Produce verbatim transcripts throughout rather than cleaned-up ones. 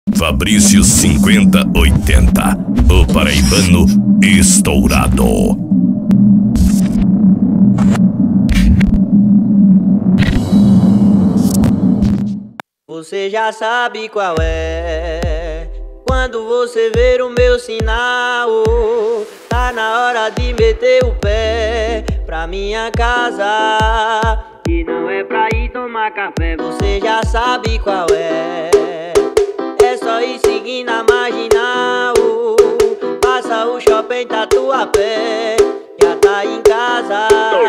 Fabrício cinquenta oitenta, o paraibano estourado. Você já sabe qual é. Quando você ver o meu sinal, tá na hora de meter o pé pra minha casa. E não é pra ir tomar café, você já sabe qual é. É só ir seguindo a marginal, passa o shopping Tatuapé, já tá em casa.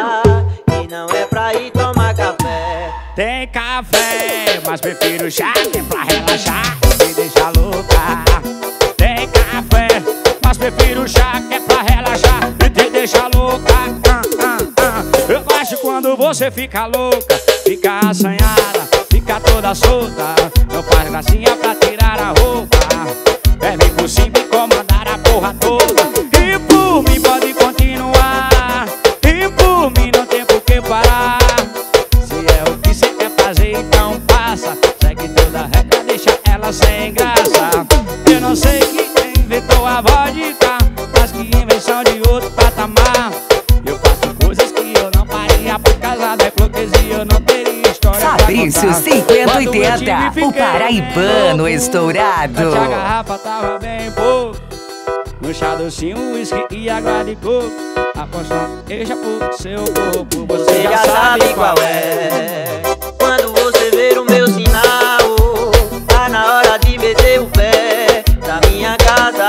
E não é pra ir tomar café. Tem café, mas prefiro chá, que é pra relaxar e me deixar louca. Tem café, mas prefiro chá, que é pra relaxar e te deixar louca. ah, ah, ah. Eu gosto quando você fica louca, fica assanhada, fica toda solta. Não faz gracinha pra tirar a roupa, é vir por cima e comandar a porra toda. E por mim pode continuar, e por mim não tem por que parar. Se é o que cê quer fazer, então passa. Segue toda a regra, deixa ela sem graça. Eu não sei quem inventou a vodka, mas que invenção de outro patamar. Eu faço coisas que eu não faria por causa da hipocrisia, eu não teria história. Fabrício cinquenta oitenta, o paraibano estourado. A garrafa tava bem pouco, no chá docinho, uísque e água de coco. Apostando queixa por seu corpo, você já sabe qual é. Quando você ver o meu sinal, tá na hora de meter o pé pra minha casa.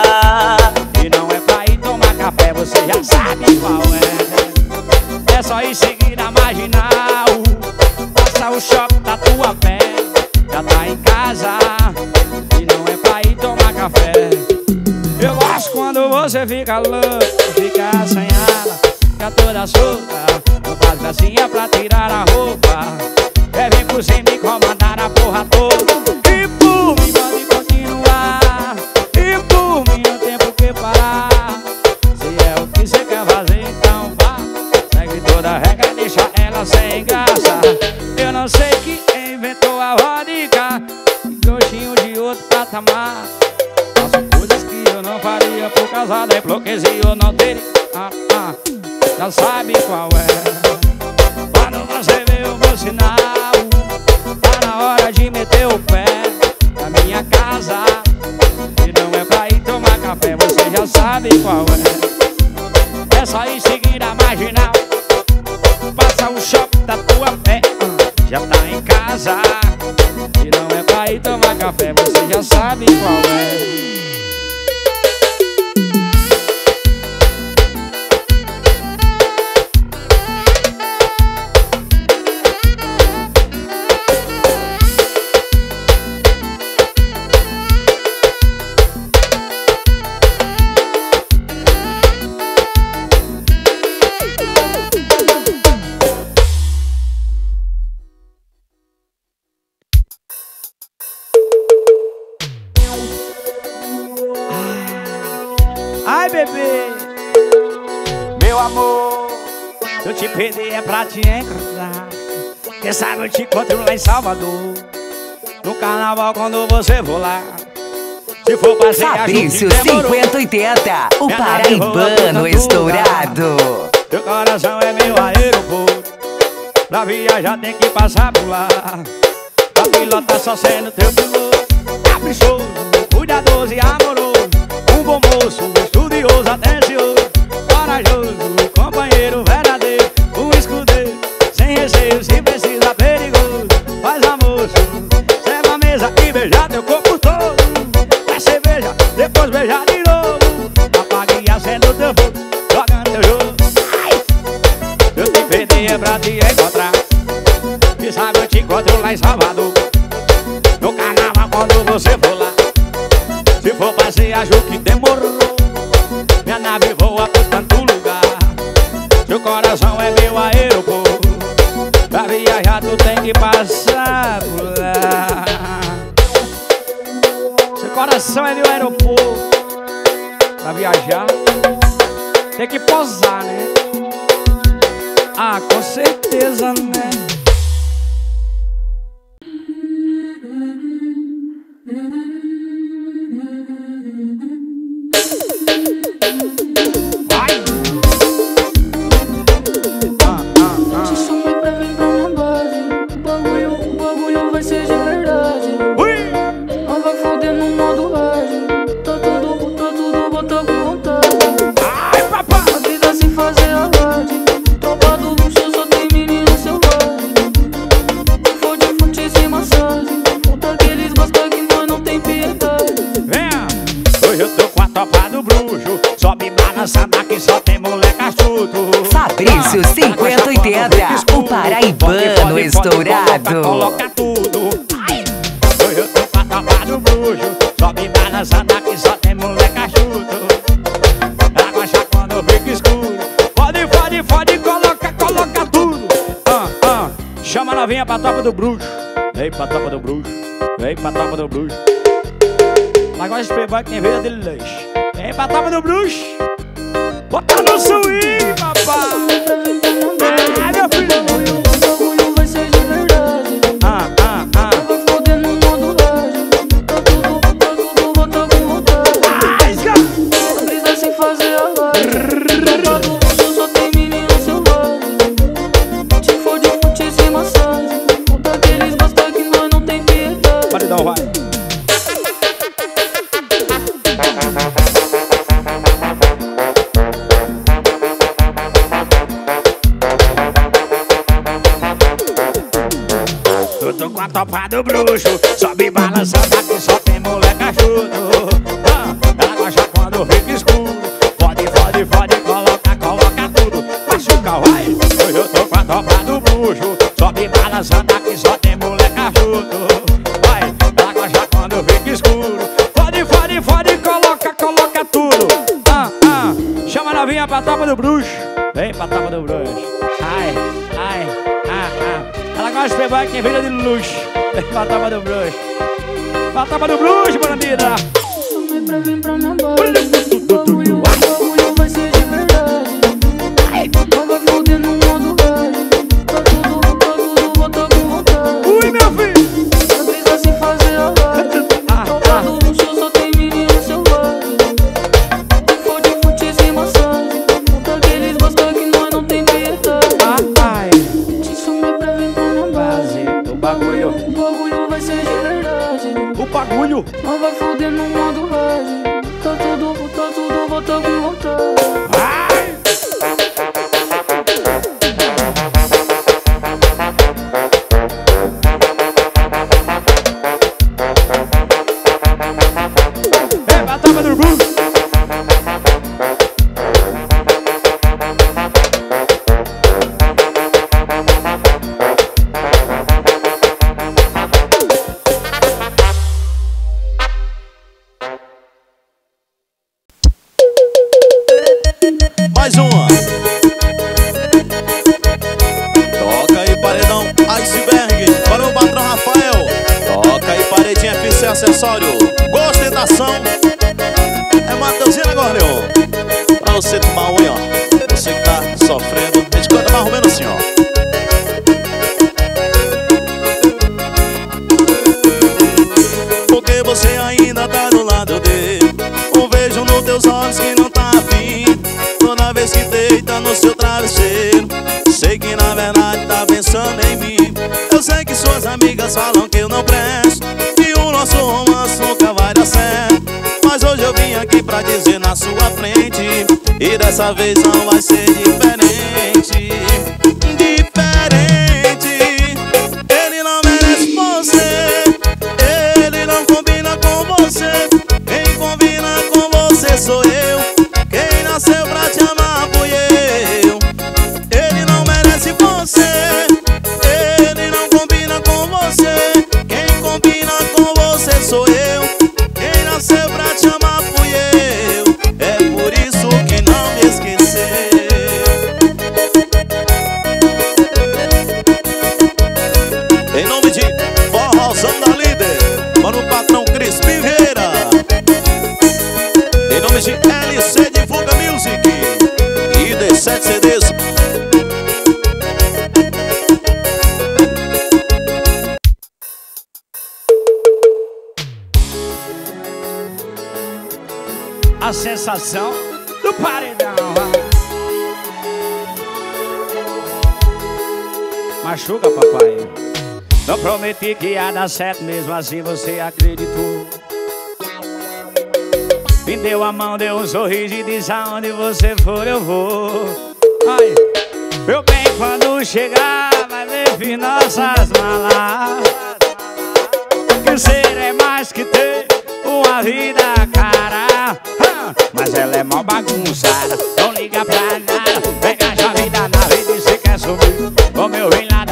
E não é pra ir tomar café, você já sabe qual é. É só ir seguir a marginal, passa o shopping Tatuapé, já tá em casa. E não é pra ir tomar café. Eu gosto quando você fica louca, fica assanhada, fica toda solta. Não faz gracinha pra tirar a roupa, é vir por cima e comandar a porra toda. E por mim pode continuar, e por mim não tem por que parar. Se é o que cê quer fazer, então vá. Segue toda a regra, deixa ela sem graça. Eu não sei quem inventou a vodka, gostinho de outro patamar. Faço coisas que eu não faria por causa da hipocrisia, eu não teria. ah, ah, Já sabe qual é. Quando você vê o meu sinal, tá na hora de meter o pé na minha casa. E não é pra ir tomar café, você já sabe qual é. É só ir seguir a marginal, passa o shopping Tatuapé, já tá em casa. E não é pra ir tomar café, você já sabe qual é. Ai, bebê, meu amor, se eu te perder é pra te encontrar. Quem sabe eu te encontro lá em Salvador, no carnaval quando você for lá. Se for passear Fabrício cinquenta oitenta, o paraibano estourado. Teu coração é meu aeroporto, pra viajar tem que passar por lá. Pra pilotar só sendo teu piloto, caprichoso, cuidadoso e amoroso. Um bom moço, estudioso, atencioso, corajoso, companheiro verdadeiro, um escudeiro, sem receio, se precisa perigoso. Faz amor, serve a mesa e beija teu corpo todo. Dá cerveja, depois beija de novo. Apague acendo teu fogo, jogando teu jogo. Eu te perdi é pra te encontrar. Quem sabe eu te encontro lá em Salvador, no carnaval quando você for lá. Se for passear, juro que demorou. Minha nave voa por tanto lugar. Seu coração é meu aeroporto, pra viajar tu tem que passar por lá. Seu coração é meu aeroporto, pra viajar tem que pousar, né? Ah, com certeza, né? Paraibano Estourado. Coloca tudo. Ai. Hoje eu tô com a tropa do bruxo, só me balançando aqui, só tem moleque achuto. Ela gosta quando fica escuro. Pode, pode, pode, coloca, coloca tudo. Ah, ah. Chama a novinha pra tropa do bruxo. Vem pra tropa do bruxo, vem pra tropa do bruxo. Ela gosta de playboy que tem vida de lanche. Vem pra tropa do bruxo. Bota no swing, papai. Ah, meu filho. O bagulho vai ser de verdade. Ah, ah, ah. Vai foder no modo hard. Tá tudo, tá tudo, volta com vontade. A brisa sem fazer a live. Tá do luxo, só tem menino selvagem. Te fode, fute sem massagem. Puta que eles gostam que nós não tem piedade. Paredão, vai. Eu tô com a tropa do bruxo, sobe balançando aqui, só tem moleque ajudo. Ah, ela gosta quando fica escuro. Pode, pode, pode, coloca, coloca tudo. Machuca, vai. Hoje eu tô com a tropa do bruxo, sobe balançando aqui, só tem moleque ajudo. Vai, ela gosta quando fica escuro. Pode, pode, pode, coloca, coloca tudo. Ah, ah, chama a novinha pra tropa do bruxo. Vem pra tropa do bruxo. Ai, ai, ah, ah. Ela gosta de playboy que tem vida de luxo. Vem pra tropa do bruxo. Pra tropa do bruxo, bandida. Chamei pra vir pra minha base. O bagulho, o bagulho vai ser de verdade. Não vai foder no modo hard. Tá tudo, tá tudo, volta com vontade. Ui, meu filho. A brisa sem fazer a live. Tá do luxo, só tem menino selvagem. Te fode, fute sem massagem. Puta que eles gostam que nós não tem piedade. Ai, Te chamei pra vir pra minha base. o bagulho, O bagulho vai ser de verdade. o bagulho. Não vai foder no modo hard. Tá tudo, tá tudo, volta com vontade. Ai. Vem pra tropa do bruxo. Mais uma. Toca aí, paredão Iceberg. Para o patrão Rafael. Toca aí, paredinha F C Acessório. Ostentação. É Mateuzinho Gorleon. Pra você tomar um, ó. Você que tá sofrendo. A gente canta mais ou menos assim, ó. Porque você ainda tá do lado dele. Eu vejo nos teus olhos que não tá afim. Toda vez que deita no seu travesseiro, sei que na verdade tá pensando em mim. Eu sei que suas amigas falam que eu não presto, que o nosso romance nunca vai dar certo. Mas hoje eu vim aqui pra dizer na sua frente, e dessa vez não vai ser diferente. Diferente. Ele não merece você, ele não combina com você. Quem combina com você sou eu. Quem nasceu pra te amar fui eu. Ele não merece você, ele não combina com você. Quem combina com você sou eu. Quem nasceu pra te amar fui eu. É por isso que não me esqueceu. Em nome de Forrozão da Líder, para o patrão Crispim Vieira. Em nome de L C Divulga Music e D sete C Ds. A sensação do paredão. Machuca, papai. Eu prometi que ia dar certo, mesmo assim você acreditou. Me deu a mão, deu um sorriso e diz aonde você for eu vou. Ai, meu bem, quando chegar vai ver nossas malas. Que ser é mais que ter uma vida cara. Mas ela é mó bagunçada, não liga pra nada. Pega a chave da nave e diz que quer subir. Como eu vim lá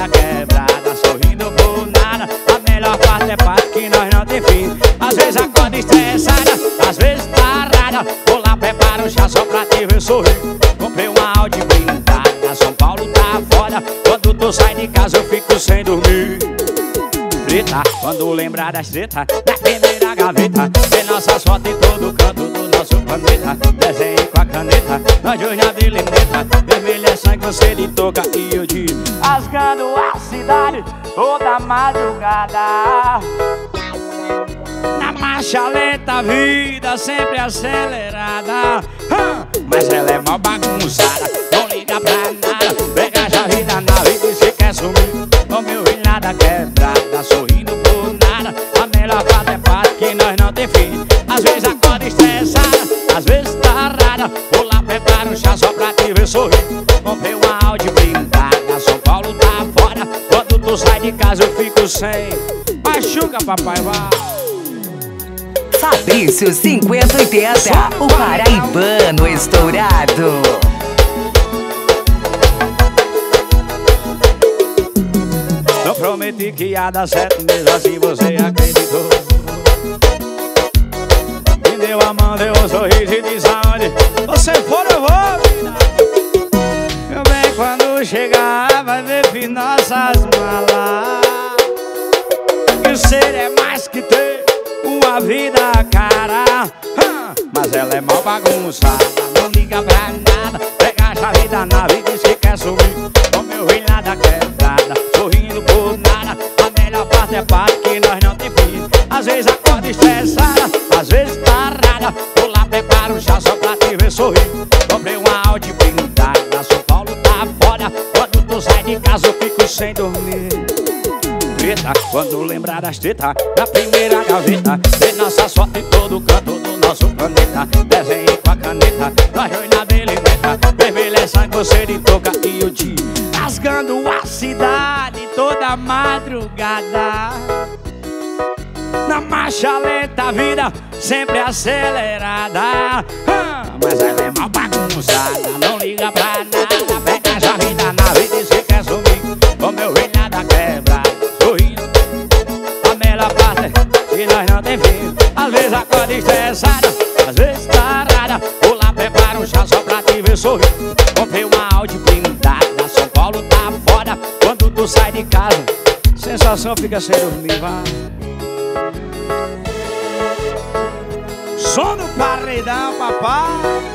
te ver sorrir. Comprei uma Audi blindada, São Paulo tá foda. Quando tu sai de casa eu fico sem dormir. Preta, quando lembrar das tretas, na primeira gaveta, tem nossas fotos em todo canto do nosso planeta. Desenho com a caneta, nós dois na bilineta. Vermelho é sangue, você de toca e eu de rasgando a cidade toda madrugada. Na marcha lenta, a vida sempre acelerada. Mas ela é mal bagunçada, não liga pra nada. Pega a vida na vida e se quer sumir. O meu e nada quebrada, sorrindo por nada. A melhor parte é parte que nós não tem fim. Às vezes acorda estressada, às vezes tá rara. Vou lá, prepara um chá só pra te ver sorrir. Comprei uma Audi blindada, São Paulo tá fora. Quando tu sai de casa eu fico sem. Machuca, papai, vai. Fabrício cinquenta oitenta, o paraibano estourado. Eu prometi que ia dar certo, mesmo assim você acreditou. Me deu a mão, deu um sorriso e disse aonde você for eu vou. Eu bem, quando chegar vai ver que nossas malas. E ser é mais que ter uma vida cara. Mas ela é mal bagunçada, não liga pra nada. Pega a chave da nave e diz que quer sumir. Com meu rei nada quebrada, sorrindo por nada. A melhor parte é parte que nós não tem fim. Às vezes acorda estressada, às vezes tá rara. Vou lá, preparo um chá só pra te ver sorrir. Comprei uma Audi blindada, São Paulo tá foda. Quando tu sai de casa eu fico sem dormir. Preta, quando lembrar das tretas, na primeira gaveta, tem nossas fotos em todo canto do nosso planeta. Desenhei com a caneta, nós dois na belineta. Vermelho é sangue, você de toca e o dia rasgando a cidade toda madrugada. Na marcha lenta, a vida sempre acelerada. Mas ela é mal bagunçada, não liga pra nada. Pega a chave da nave e diz que quer sumir. O meu rei nada quebra, sorrindo. A melhor parte e nós não tem fim. Às vezes acorda estressada, às vezes tá rara. Vou lá, prepara um chá só pra te ver sorrir. Comprei uma Audi blindada, São Paulo tá foda. Quando tu sai de casa, sensação fica sem dormir, vai. Som do paredão, papai.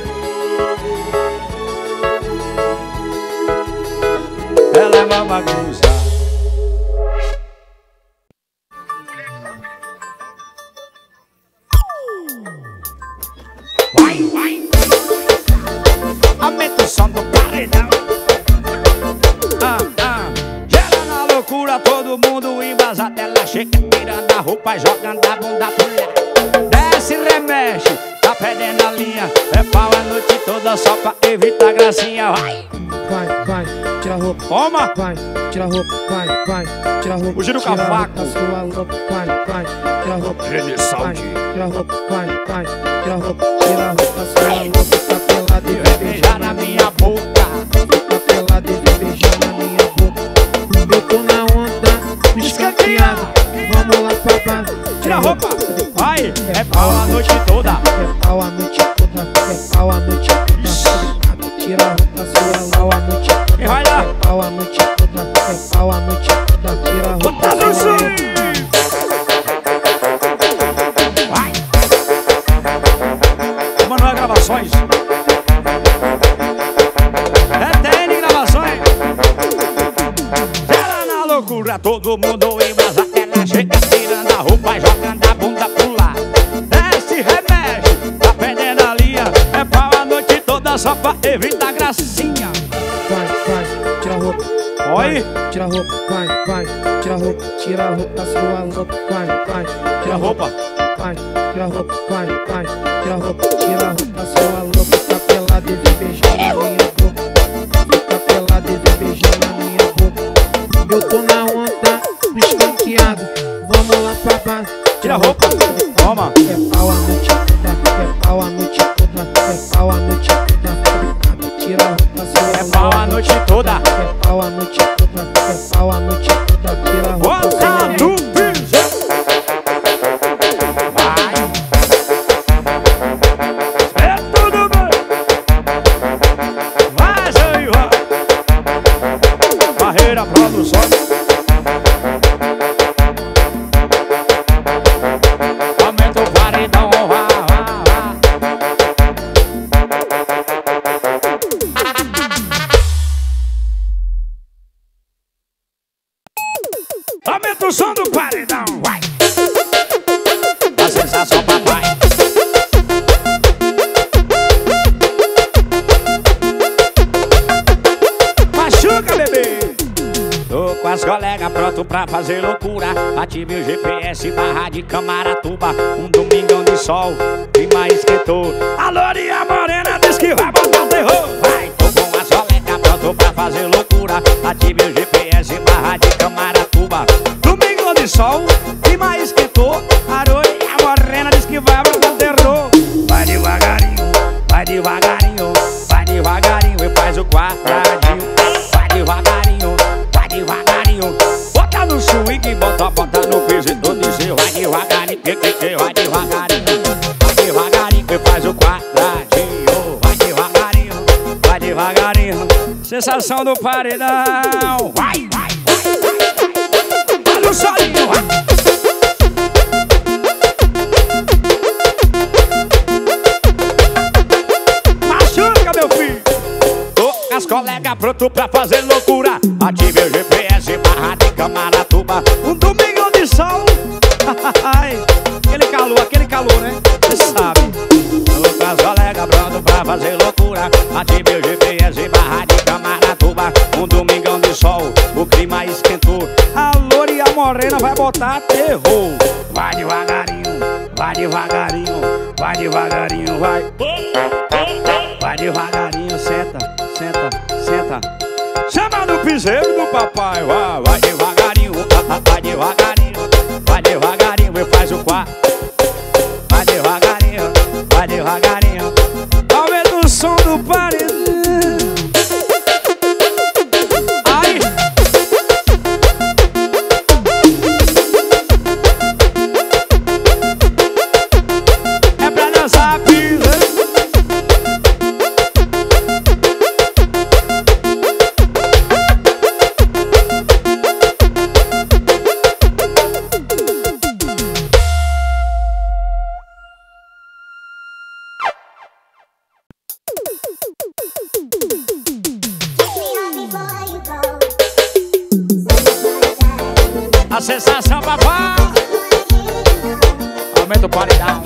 Ela é uma bagunça. Vai, vai. Aumenta o som do paredão. Ah, ah. Gera na loucura, todo mundo embasado. Ela chega tirando a roupa, jogando a bunda pro lado. Desce, remexe, tá perdendo a linha. É pau a noite toda só pra evitar gracinha. Vai, vai, vai, tira a roupa. Toma. Vai, tira a roupa, vai, vai, tira a roupa. O giro cavaco. Sua roupa, vai, vai, tira a roupa. Gene Saúde. Tira a roupa, vai, vai, tira a roupa. Tira a roupa, sua roupa, tá pelada e vai beijar na minha boca. Tá pelada e vai beijar na minha boca. Eu tô na onda, escanteado. Vamos lá, papai. Tira a roupa. Vai, é pau a noite toda. É pau a noite toda. É pau a noite toda. Tira a roupa, sua pau a noite toda. E vai lá. É pau a noite toda. É pau a noite toda. Tira a roupa, sua vai. Manoel Gravações. É T N Gravações. Ela na loucura, todo mundo embasa. Ela chega tirando a roupa, jogando a bunda pro lado. Desce, remexe, tá perdendo a linha. É pau a noite toda só pra evitar gracinha. vai, vai, tira a roupa. Oi? Tira a roupa, vai, vai, tira a roupa, tira a roupa, sua roupa, vai, vai, Tira a roupa. vai, tira a roupa, vai, vai, tira a roupa, tira a roupa, sua roupa, tá pelada e vem beijar na minha boca. Fica pelada e vem beijar na minha boca. Eu tô na onda, escanteado. Vamos lá, papai. Tira a roupa. Toma. É pau a noite toda, é pau a noite toda, é pau a noite toda. Tira a roupa, sua É pau a noite toda. é pau a noite toda, é pau a noite toda. Tira a roupa, Bota do piso. Vai. É tudo bem. pra fazer loucura. Ative o G P S, Barra de Camaratuba. Um domingão de sol, clima esquentou. A lourinha morena diz que vai botar o terror. Vai, tô com a soleca pronto pra fazer loucura. Ative o G P S, Barra de Camaratuba. Domingão de sol, clima esquentou. A lourinha morena diz que vai botar o terror. Vai devagarinho, vai devagarinho, vai devagarinho e faz o quadradinho. Vai devagarinho, vai devagarinho, bota no swing, bota a ponta no piso e todo dizer vai devagarinho, que que que vai devagarinho, vai devagarinho e faz o quadradinho. Vai devagarinho, vai devagarinho, sensação do paredão. Vai, vai, vai, vai, vai, olha o solinho, vai. As colegas pronto pra fazer loucura. Ative o G P S, Barra de Camaratuba. Um domingo de sol. Aquele calor, aquele calor, né? Você sabe. Tô com as colegas pronto pra fazer loucura. Ative o G P S, Barra de Camaratuba. Um domingão de sol, o clima esquentou. A loura e a morena vai botar terror. Vai devagarinho, vai devagarinho, vai devagarinho, vai. Vai devagarinho, senta, senta, senta. Chama no piseiro do papai. Vai, vai devagarinho, vai devagarinho, vai devagarinho e faz o quarto. Vai devagarinho, vai devagarinho. Aumenta o som do paredão. Ai. É pra dançar piseiro. A sensação, papai. Aumenta o paredão.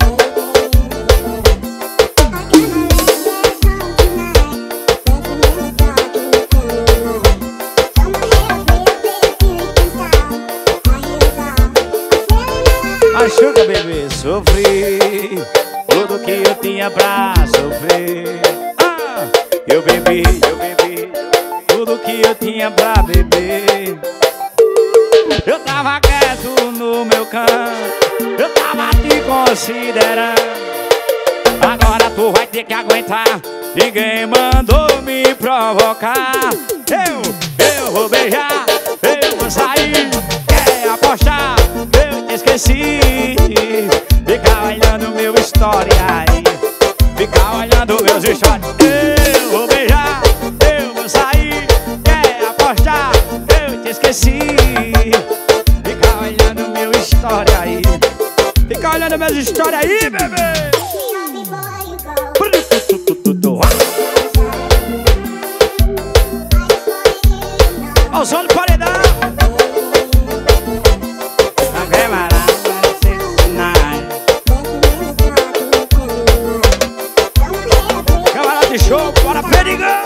Machuca, bebê, sofri tudo que eu tinha pra sofrer. Ah, eu bebi, eu bebi tudo que eu tinha pra beber. Eu tava quieto no meu canto, eu tava te considerando. Agora tu vai ter que aguentar, ninguém mandou me provocar. Eu, eu vou beijar, eu vou sair. Quer apostar, eu te esqueci. Fica olhando meu história aí, fica olhando meus stories. Eu vou beijar, eu vou sair. Quer apostar, eu te esqueci. Fica olhando meu história aí, fica olhando minhas histórias aí, bebê. Olha o som do paredão. Camarada de show, bora perigão.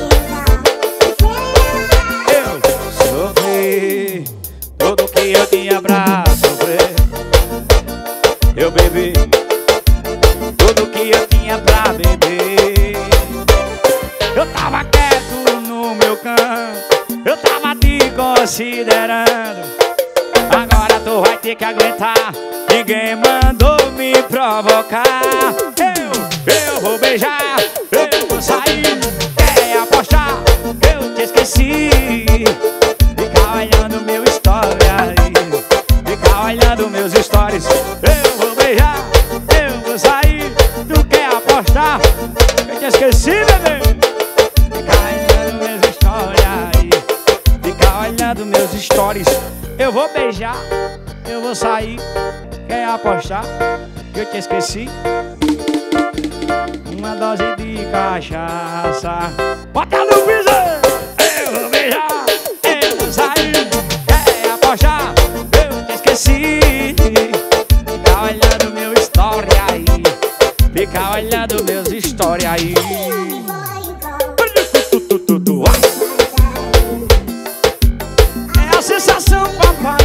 Eu sofri tudo que eu tinha pra sofrer. Eu bebi tudo que eu tinha pra beber. Eu tava quieto no meu canto, eu tava te considerando. Agora tu vai ter que aguentar, ninguém mandou me provocar. Eu, eu vou beijar, eu vou sair. Quer apostar, eu te esqueci. Fica olhando meu história aí, fica olhando meus stories. Eu vou beijar, eu vou sair. Tu quer apostar, eu te esqueci, bebê. Fica olhando meus stories aí, fica olhando meus stories. Eu vou beijar, eu vou sair. Quer apostar, que eu te esqueci. Uma dose de cachaça, bota no piso. Eu vou beijar, eu vou sair. Quer apostar, eu te esqueci. Fica olhando meu história aí, fica olhando meus histórias aí. É a sensação, papai.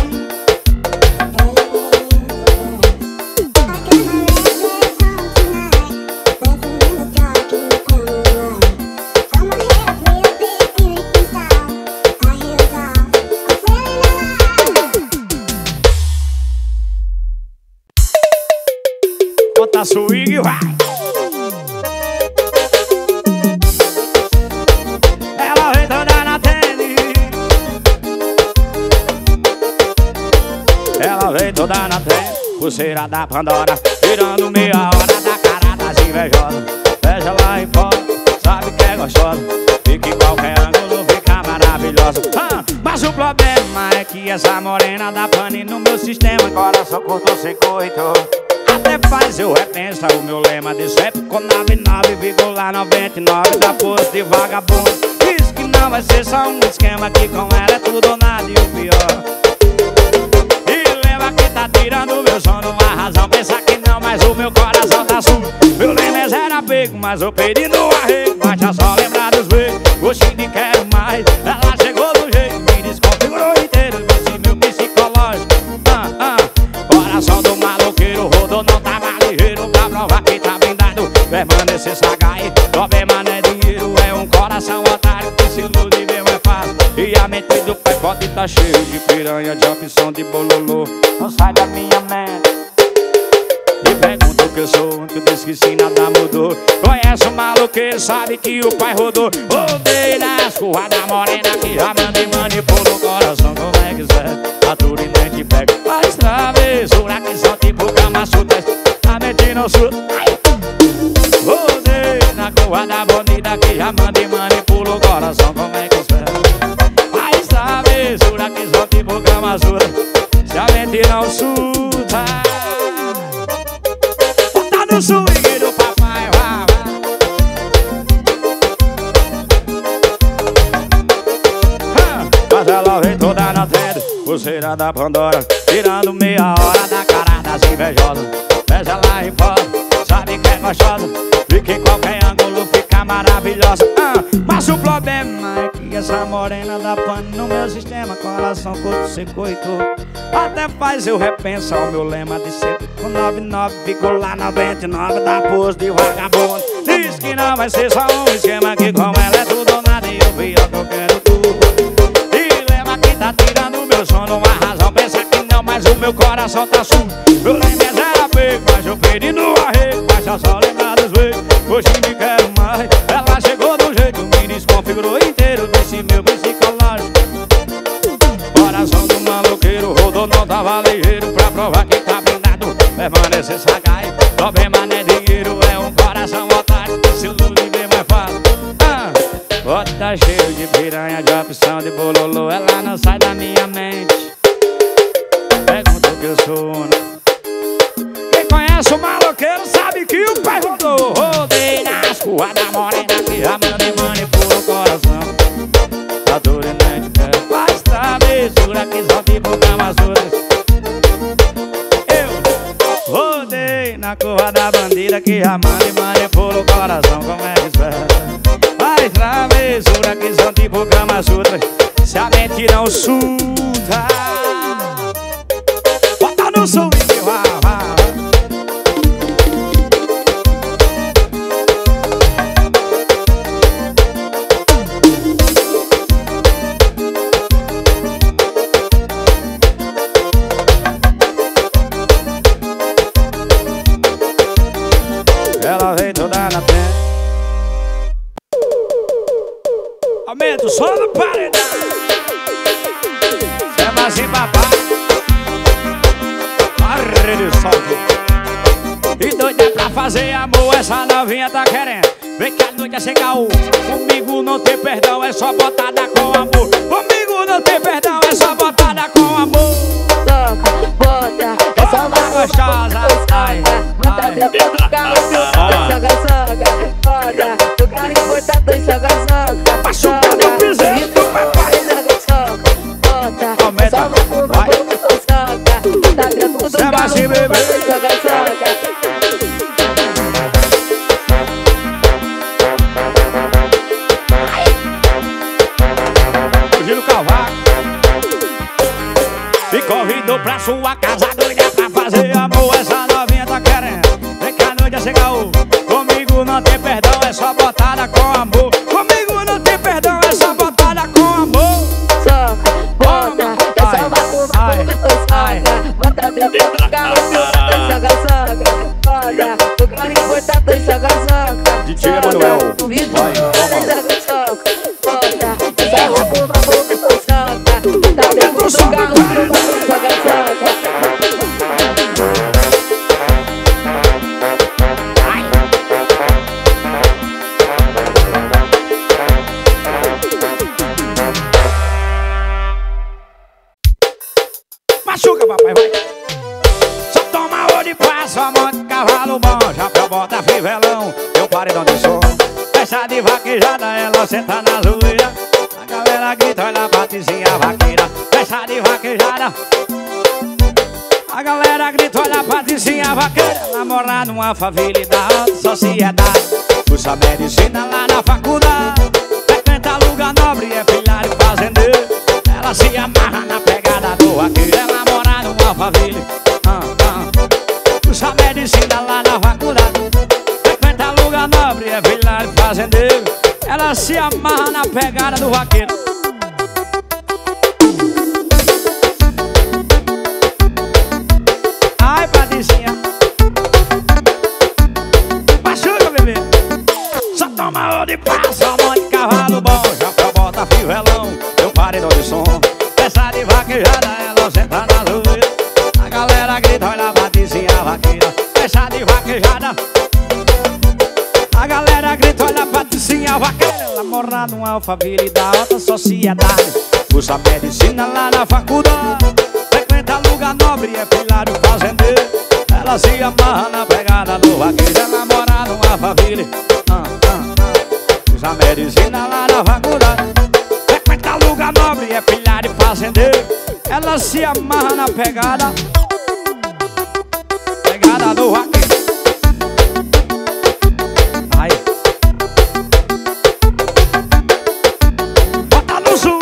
swing, vai. Ela vem toda na tênis. Ela vem toda na tênis. Pulseira da Pandora, virando meia hora da cara das invejosas. Veja lá em fora, sabe que é gostosa. E que qualquer ângulo fica maravilhosa. ah, Mas o problema é que essa morena dá pane no meu sistema. Coração curto-circuito. Até faz eu repensa o meu lema de sempre. Com nove nove vírgula noventa e nove da pose de vagabundo. Diz que não vai ser só um esquema, que com ela é tudo ou nada e o pior. E lembra que tá tirando meu sono, a razão pensa que não, mas o meu coração tá sujo. Meu lema é zero apego, mas eu perdi no arrego. Basta só lembrar dos beijos, gostinho de quero mais. Ela chegou do jeito, me desconfigurou inteiro. Disse meu psicológico, ah, ah. Coração do maloqueiro rodou, não tava ligeiro. Pra provar que tá blindado, permanecer sagaz. Problema não é dinheiro, é um coração otário que se ilude mesmo é fácil. E a mente do pai pode tá cheio de piranha, de opção de bololô. Não sai da minha mente. E pergunta o que eu sou, que eu disse que sim, nada mudou. Conhece o maloqueiro, sabe que o pai rodou. Rodei nas curvas da morena que já manda e manipula o coração como é quiser. Atura e nem te pega. Faz travessura que são tipo camas sutas. A mente não suta. Rodei na curva da bonita que já manda e manipula o coração como é quiser. Faz travessura que são tipo camas sutas. Se a mente não suta. No swing do papai, vai, vai. ah, Mas ela vem toda na tenda, pulseira da Pandora, tirando meia hora da cara das invejosas. Veja lá em fora, sabe que é gostosa. E que qualquer ângulo fica maravilhosa. ah, Mas o problema é que essa morena dá pano no meu sistema. Coração curto-circuito. Até faz eu repensar o meu lema de sempre. Com noventa e nove vírgula noventa e nove da pose de vagabundo. Diz que não vai ser só um esquema, que com ela é tudo ou nada e o pior que eu quero tudo. E lembra que tá tirando meu sono, uma razão pensa que não, mas o meu coração tá sujo. Meu lema é zero apego, mas eu perdi no arrego. Basta só lembrar dos beijos, hoje me quero mais. Ela chegou do jeito, me desconfigurou inteiro. Disse meu psicológico. Coração do maloqueiro rodou, não tava ligeiro. Pra provar que tá blindado, permanecer sagaz. Problema não é dinheiro, é um coração otário que se ilude bem mais fácil. ah, Bota cheio de piranha, de opção de bololô. Ela não sai da minha mente. Pergunta o que eu sou, né? Quem conhece o maloqueiro sabe que o pai rodou. Rodei nas curvas da morena que já manda e manipula o coração. Tá dura e nem te quero. Faz travessura que só tipo camas sutas. Eu rodei na curva da bandida que já manda e manipula o coração como é que espera. Faz travessura que são tipo camas sutas. Se a mente não suta. Bota no swing, vai, vai. Ela vem toda na frente. Aumenta o som do paredão. Chama assim papai. Barre de sol. E doida pra fazer amor, essa novinha tá querendo. Vem que a noite é sem caô. Comigo não tem perdão, é só botada com amor. Comigo não tem perdão, é só botada com amor. Toca, bota, é só uma gostosa. Ai, bota dentro do carro, soga, soga, bota. Do carro importado e soga, soga. Pra chupar meu piseiro do papai. Soga, bota, é só uma curva, soga. Tá dentro do carro, soga, soga. Giro Calvaco e convidou pra sua casa doida pra fazer amor. Essa novinha tá querendo. Vem que a noite é sem caô. Comigo não tem perdão, é só botada com amor. Comigo não tem perdão, é só botada com amor. Soca, bota, é só uma curva, soga. Bota dentro do carro, soga, soga. Bota, do Vai botar dois saca-saca. D J Emanuel. Vai, saca-saca. Bota, sarra a boca, boca, saca. Tá dentro do carro, saca-saca. Machuca, papai, vai. Só toma ouro de passo, a moto, cavalo bom. Chapéu, bota, fivelão, meu paredão de som. Peça de vaquejada, ela senta na zoeira. A galera grita, olha a Patricinha vaqueira. Peça de vaquejada. A galera grita, olha a Patricinha vaqueira. Namorar numa favela e da alta sociedade. Cursa medicina lá na faculdade. Frequenta lugar nobre, é filha de fazendeiro. Ela se amarra na pegada do vaqueiro. Ela mora numa favela, ah, ah. Cursa medicina lá na faculdade. Frequenta lugar nobre, é filha de fazendeiro. Ela se amarra na pegada do vaqueiro. Ai, Patricinha, machuca, bebê. Só toma ouro de passo, a mão de cavalo bom. Já pra bota fivelão, meu paredão de som. Peça de vaquejada, ela senta na zoeira. A galera grita, olha a Patricinha vaqueira. Peça de vaquejada. A galera grita, olha a Patricinha vaqueira. Ela mora numa alfaville da alta sociedade. Cursa medicina lá na faculdade. Frequenta lugar nobre, é filha de fazendeiro. Ela se amarra na pegada do vaqueiro. Ela mora numa favela, ah, ah, ah. Cursa medicina lá na faculdade. Frequenta lugar nobre, é filha de fazendeiro. Ela se amarra na pegada, pegada do vaqueiro. Ai, bota no sul.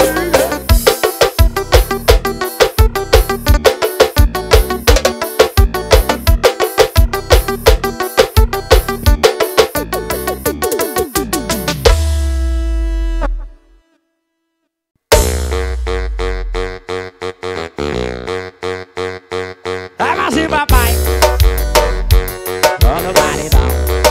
Vai, mas e papai, dona Maridão.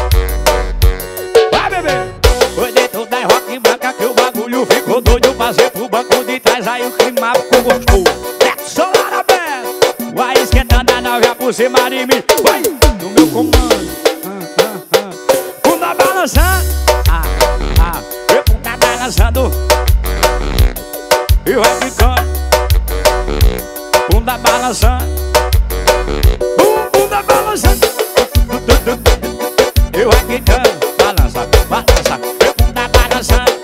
Vai, bebê. Foi dentro da rock branca que o bagulho ficou doido. Passei pro banco de trás, aí o clima ficou gostoso. Teto solar aberto, vai esquentando a nave por cima de mim. Vai, no meu comando, ah, ah, ah. Bunda balançando, ah, ah. Eu bunda balançando e vai ficando. Bunda balançando, bum, bunda balançando, e vai ficando. Balança, balança, eu bunda balançando,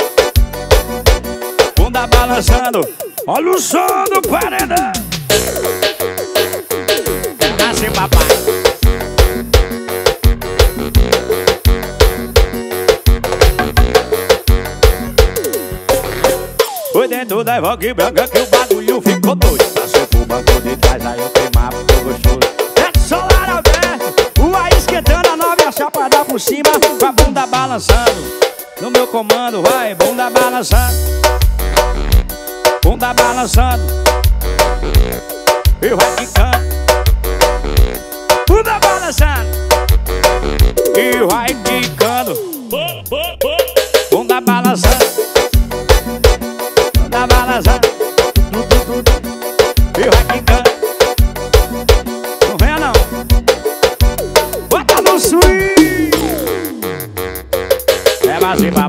bunda balançando. Olha o som do paredão. Nasce papai. Foi dentro da rock branca que o bagulho ficou doido. Passou pro banco de trás, aí o clima ficou gostoso. Teto solar aberto, o ar esquentando a nove, a chapada por cima, com a bunda balançando. No meu comando, vai, bunda balançando, bunda balançando, e vai quicando. Bunda balançando, e vai quicando. Bunda balançando, bunda balançando, e vai quicando. Não venha não, bota no swing. É assim, papai.